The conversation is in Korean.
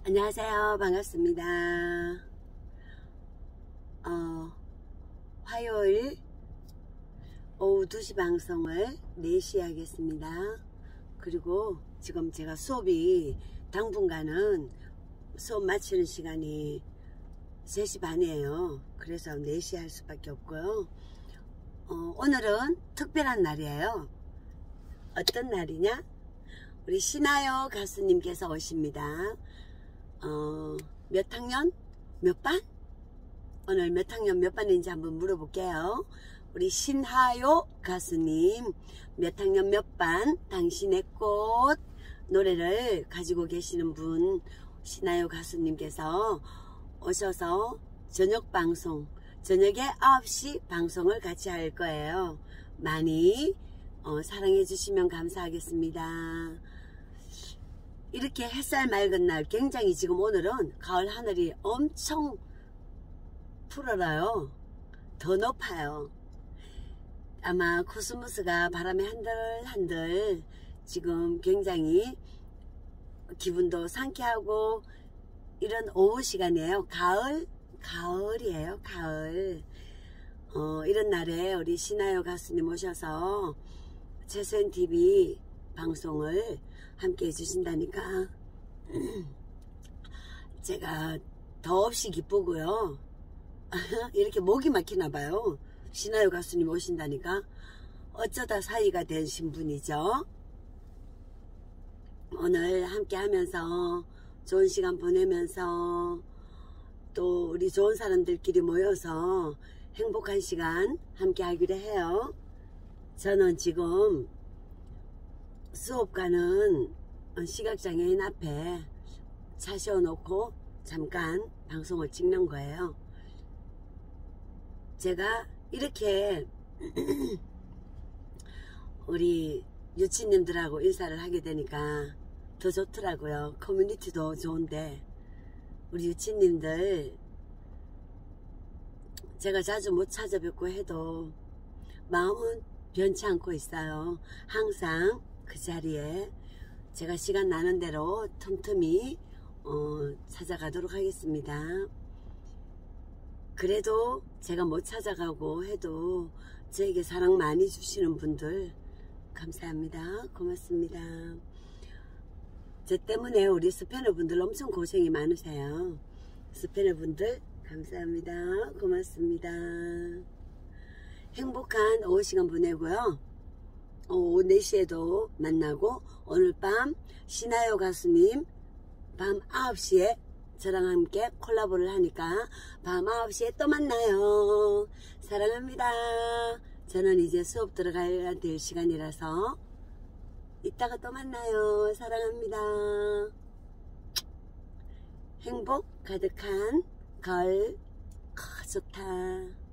안녕하세요. 반갑습니다. 화요일 오후 2시 방송을 4시에 하겠습니다. 그리고 지금 제가 수업이 당분간은 수업 마치는 시간이 3시 반이에요. 그래서 4시에 할 수밖에 없고요. 오늘은 특별한 날이에요. 어떤 날이냐? 우리 신하요 가수님께서 오십니다. 몇 학년? 몇 반? 오늘 몇 학년 몇 반인지 한번 물어볼게요. 우리 신하요 가수님 몇 학년 몇 반 당신의 꽃 노래를 가지고 계시는 분 신하요 가수님께서 오셔서 저녁 방송 저녁에 9시 방송을 같이 할 거예요. 많이 사랑해 주시면 감사하겠습니다. 이렇게 햇살 맑은 날 굉장히 지금 오늘은 가을 하늘이 엄청 푸르러요. 더 높아요. 아마 코스모스가 바람에 한들한들 지금 굉장히 기분도 상쾌하고 이런 오후 시간이에요. 가을이에요. 가을. 이런 날에 우리 신하요 가수님 오셔서 최소연TV 방송을 함께 해주신다니까 제가 더없이 기쁘고요. 이렇게 목이 막히나봐요. 신하요 가수님 오신다니까 어쩌다 사이가 되신 분이죠. 오늘 함께 하면서 좋은 시간 보내면서 또 우리 좋은 사람들끼리 모여서 행복한 시간 함께 하기로 해요. 저는 지금 수업 가는 시각장애인 앞에 차 세워놓고 잠깐 방송을 찍는 거예요. 제가 이렇게 우리 유치님들하고 인사를 하게 되니까 더 좋더라고요. 커뮤니티도 좋은데 우리 유치님들 제가 자주 못 찾아뵙고 해도 마음은 변치 않고 있어요. 항상 그 자리에 제가 시간 나는 대로 틈틈이 찾아가도록 하겠습니다. 그래도 제가 못 찾아가고 해도 저에게 사랑 많이 주시는 분들 감사합니다. 고맙습니다. 저 때문에 우리 스패너분들 엄청 고생이 많으세요. 스패너분들 감사합니다. 고맙습니다. 행복한 오후 시간 보내고요. 오후 4시에도 만나고 오늘 밤 신하요 가수님 밤 9시에 저랑 함께 콜라보를 하니까 밤 9시에 또 만나요. 사랑합니다. 저는 이제 수업 들어가야 될 시간이라서 이따가 또 만나요. 사랑합니다. 행복 가득한 가을 좋다.